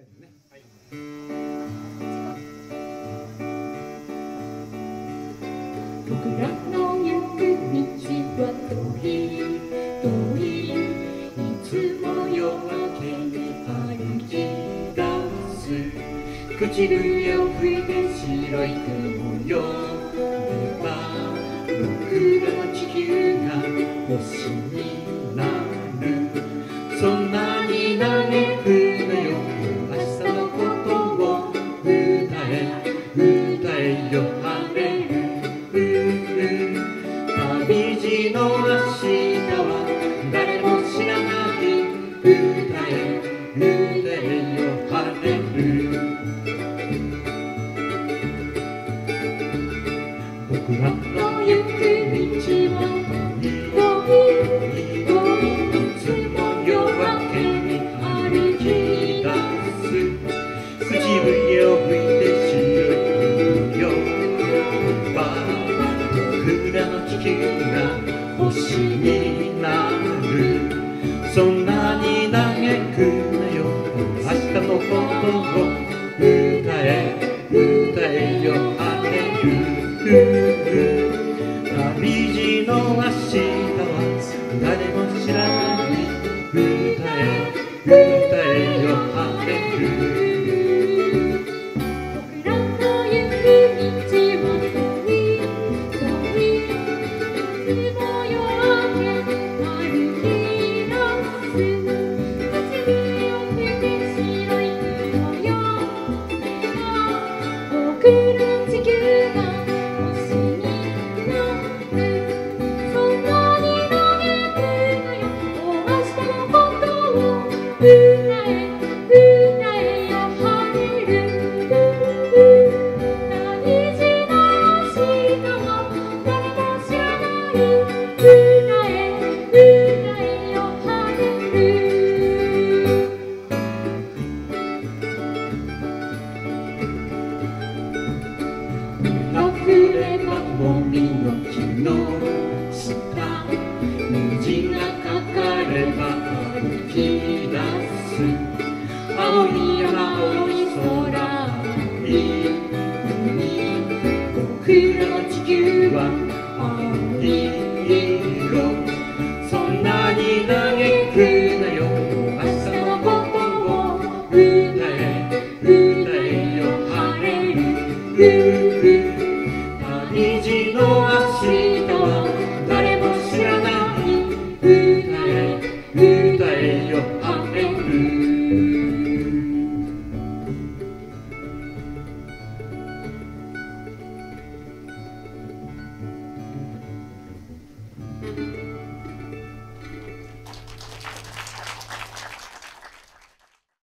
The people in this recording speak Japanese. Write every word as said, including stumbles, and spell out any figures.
るね。はい。 僕らの行く道は遠い遠い、いつも夜明けに歩き出す。唇を拭いて白い雲よれば、僕らの地球が星になる。そんなに嘆くなよ、明日のことを歌え歌えよ晴れる。旅路の明日は誰も知らない。歌え歌えよ晴れる。僕らの行く道は遠い遠い、いつも夜明けに歩き出す。口笛を吹いて白い雲よれば、僕らの地球が星になる。そんなに嘆くなよ、明日のことを歌え歌えよ晴れる。旅路の明日は誰も知らない。歌え歌えよ晴れる。僕らの行く道は遠い遠い、いつも夜明け歩き出す。口笛を吹いて白い雲よれば、僕らの地球が星になる。そんなに嘆くなよ、明日のことを歌え歌えよ晴れる。旅路の明日は誰も知らない。歌え歌えよ晴れる。溢ればもみの木の下、虹がかかれば歩き出す。青い山青い空青い海、僕らの地球は青い色。そんなに嘆くなよ、明日のことを歌え歌え